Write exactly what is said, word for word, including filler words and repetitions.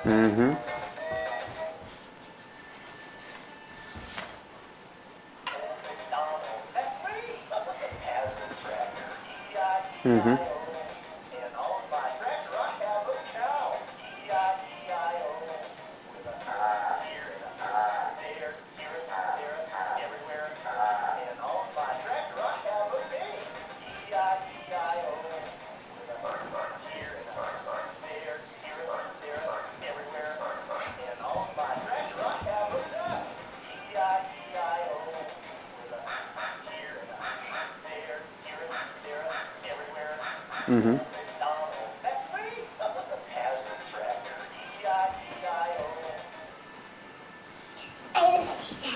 Mm-hmm. Old McDonald, that's me. Has a tractor, E I E Mm-hmm. I O. And on my tractor I have a cow, E I E I O. With a here and a there, here and there, everywhere. And on my tractor I have a pig, E I E I O. With a here and a there, here and there, everywhere. And on my tractor I have a duck, E I E I O. With a here and a there, here and there, everywhere. Mm-hmm. Old McDonald, that's me. Has a tractor, E I E I O.